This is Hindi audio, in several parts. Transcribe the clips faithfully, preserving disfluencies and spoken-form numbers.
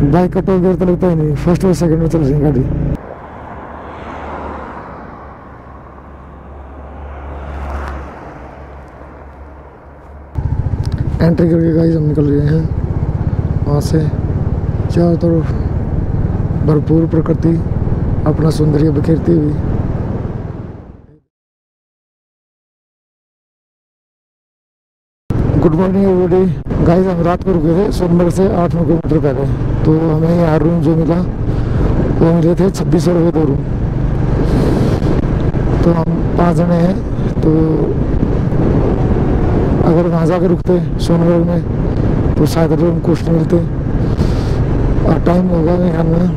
बाइक का टोल गियर तो लगता ही नहीं, फर्स्ट और सेकंड में चल रही है गाड़ी। एंट्री करके गाइस हम निकल रहे हैं वहाँ से। चारों तरफ भरपूर प्रकृति अपना सौंदर्य बिखेरती हुई। Good morning everybody. गाइस हम रात को रुके थे सोनमर्ग से आठ नौ किलोमीटर पहले, तो हमें यहाँ रूम जो मिला वो मिले थे छब्बीस सौ रुपये दो रूम। तो हम पाँच जने हैं, तो अगर वहाँ जाकर रुकते सोनमर्ग में तो शायद रूम कुछ नहीं मिलते। और टाइम होगा मेरे ख्याल में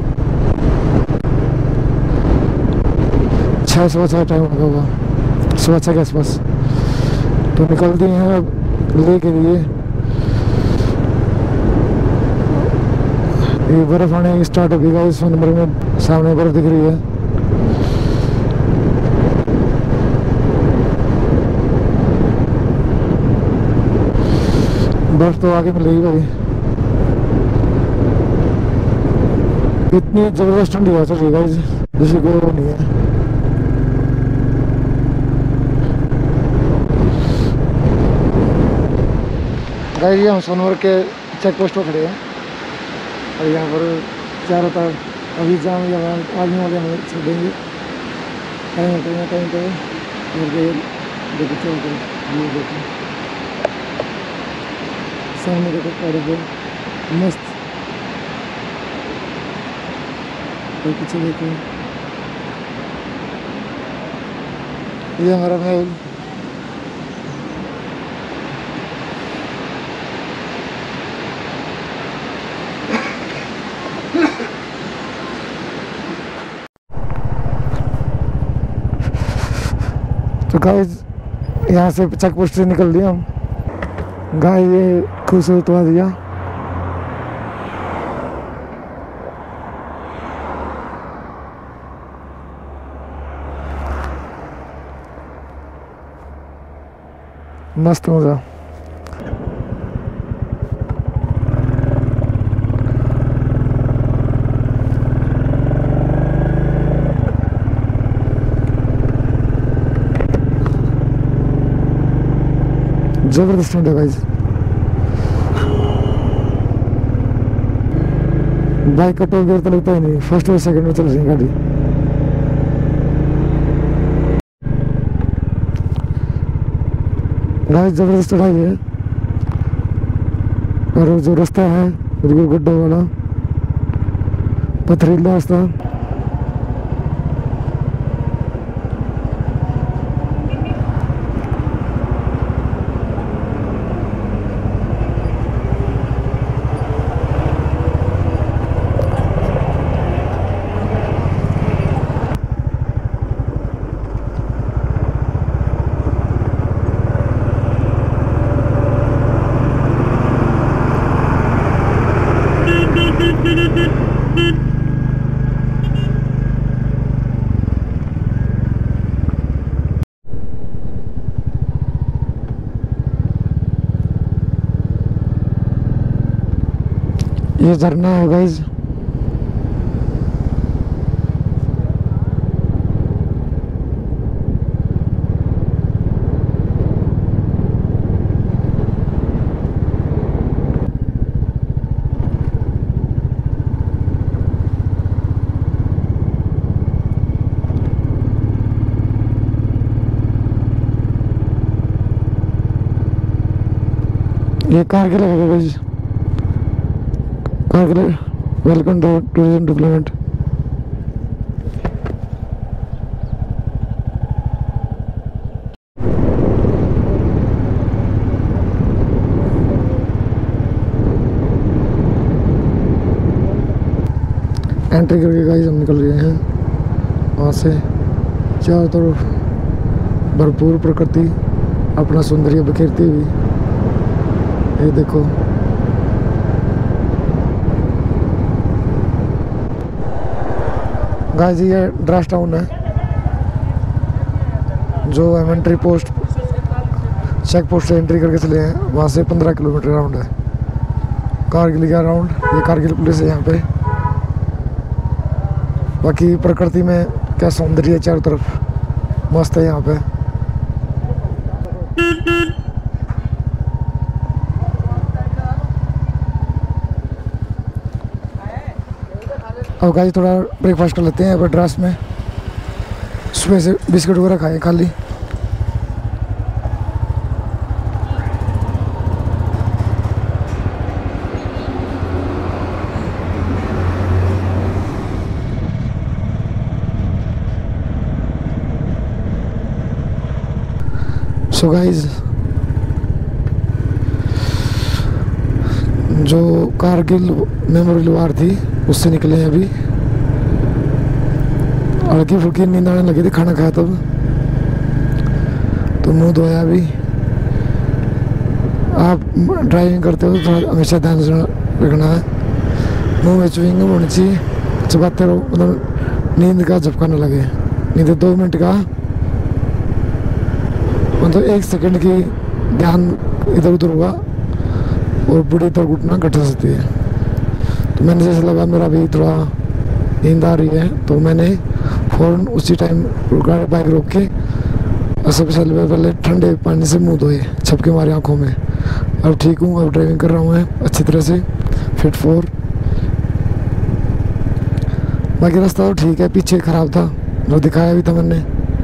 छः सुबह छः टाइम होगा, सुबह छः के आसपास। तो निकल दिए हैं अब ले के लिए। ये बर्फ आने स्टार्ट हो गई इस सोनमर्ग में, सामने बर्फ दिख रही है। बर्फ तो आगे मिलेगी भाई, इतनी जबरदस्त ठंडी हवा चल रही है जैसे कोई वो नहीं है। गाइस हम सोनमर्ग के चेक पोस्ट पर खड़े हैं और यहाँ पर चारों तरफ अभी जाम या आदमी वाले हमें छोड़ेंगे टाइम टाइम टाइम पे। और देखो चल कर ये देखो सामने देखो पहाड़ों पे मस्त, और पीछे देखो ये हमारा महल। तो गाइस यहाँ से चेक पोस्ट से निकल लिया हम। गाय ये खूबसूरत हुआ दिया। मस्त मजा। जबरदस्त ठंड है गाइस। बाइक का टोल गियर तो लगता ही नहीं, फर्स्ट और सेकंड में चल रही है गाड़ी। गाइस जबरदस्त चढ़ाई है और जो रास्ता है बिल्कुल गड्ढों वाला पथरीला रास्ता। ये झरना है गाइस। ये कार के लगेगा गाइस, कार के लिए welcome to tourism development. Entry करके गाइस हम निकल रहे हैं वहाँ से। चारों तरफ भरपूर प्रकृति अपना सौंदर्य बिखेरती हुई। ये देखो गाइस ये ड्रास टाउन है जो हम एंट्री पोस्ट चेक पोस्ट से एंट्री करके चले हैं। वहाँ से पंद्रह किलोमीटर राउंड है, कारगिल का राउंड। ये कारगिल पुलिस है यहाँ पे। बाकी प्रकृति में क्या सौंदर्य है, चारों तरफ मस्त है यहाँ पे। अब गाइस थोड़ा ब्रेकफास्ट कर लेते हैं यहाँ पर ड्रास में। सुबह से बिस्किट वगैरह खाए खाली। सो गाइस जो कारगिल मेमोरियल वार थी उससे निकले हैं अभी। हल्की फुल्की नींद आने लगी थी, खाना खाया तब तो मुंह धोया। अभी आप ड्राइविंग करते हो तो हमेशा ध्यान रखना है, मुंह में च्युइंग गम होनी चाहिए, चबाते रहो, मतलब नींद का झपका न लगे। नहीं तो दो मिनट का मतलब एक सेकंड की ध्यान इधर उधर होगा और बुढ़ी दुर्घटना घट सकती है। तो मैंने जैसे लगा मेरा भी थोड़ा नींद आ रही है तो मैंने फ़ौरन उसी टाइम रुका, बाइक रोक के और सबसे पहले ठंडे पानी से मुंह धोए, छपके मारे आँखों में। अब ठीक हूँ, अब ड्राइविंग कर रहा हूँ मैं अच्छी तरह से, फिट फोर। बाकी रास्ता तो ठीक है, पीछे ख़राब था जो दिखाया भी था मैंने।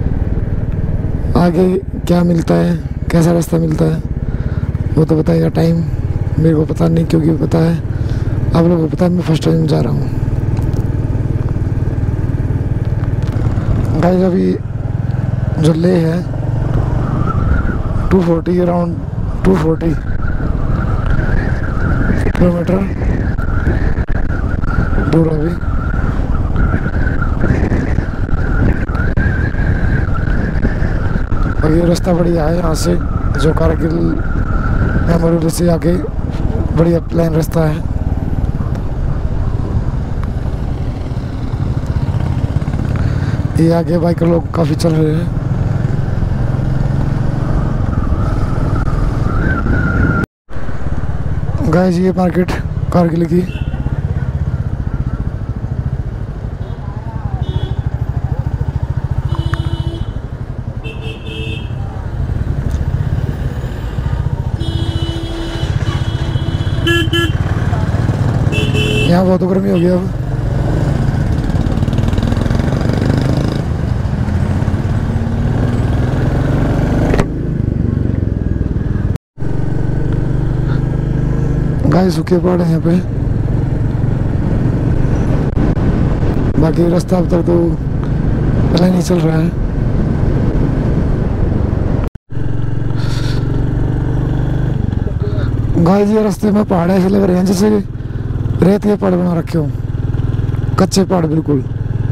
आगे क्या मिलता है, कैसा रास्ता मिलता है वो तो बताएगा टाइम, मेरे को पता नहीं क्योंकि पता है आप लोगों को पता है मैं फर्स्ट टाइम जा रहा हूँ। गाइस अभी जो ले है two forty around two forty kilometre दूर अभी। और ये रास्ता बढ़िया है यहाँ से, जो कारगिल मेमोरियल से आगे बढ़िया प्लेन रास्ता है। ये आगे बाइकर लोग काफ़ी चल रहे हैं। गाइस ये मार्केट कारगिल की यहाँ बहुत गर्मी हो गई अब। गाइस सूखे पहाड़ है यहाँ पे। बाकी रास्ता अब तक तो पता नहीं चल रहा है। गाइस ये रास्ते में पहाड़ ऐसे लग रहे हैं जैसे रेत के पहाड़ बना रखे हो, कच्चे पहाड़ बिल्कुल।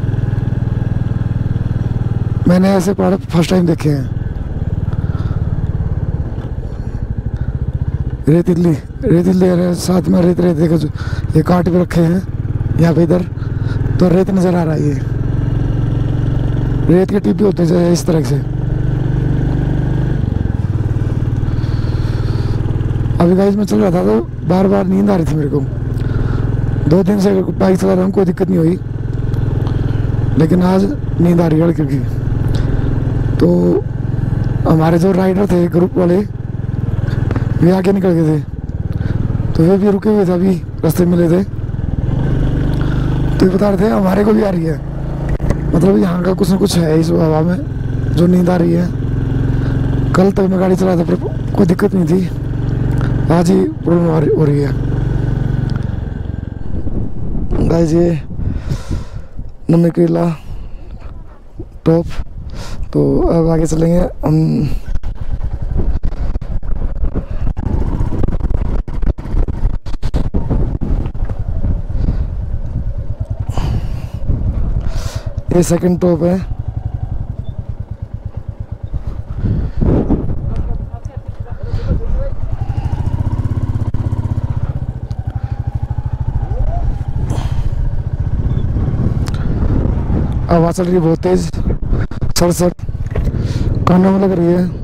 मैंने ऐसे पहाड़ फर्स्ट टाइम देखे हैं। रेतीली रेतीली साथ में रेत रेत देखो, ये काट भी रखे हैं यहाँ पे, इधर तो रेत नजर आ रहा है। ये रेत के टिब्बे होते हैं इस तरह से। अभी गाइस मैं चल रहा था तो बार बार नींद आ रही थी मेरे को। दो दिन से बाइक चला रहा हूँ, कोई दिक्कत नहीं हुई, लेकिन आज नींद आ रही है क्योंकि तो हमारे जो राइडर थे ग्रुप वाले वे आगे निकल गए थे, तो वे भी रुके हुए थे, अभी रास्ते मिले थे तो ये बता रहे थे हमारे को भी आ रही है। मतलब यहाँ का कुछ ना कुछ है इस हवा में जो नींद आ रही है। कल तक मैं गाड़ी चला था पर कोई दिक्कत नहीं थी, आज ही प्रॉब्लम हो रही है। गाइस ये नमक केला टॉप, तो अब आगे चलेंगे हम। ये सेकंड टॉप है। आवाज़ चल रही है बहुत तेज, सर सर कानों में लग रही है।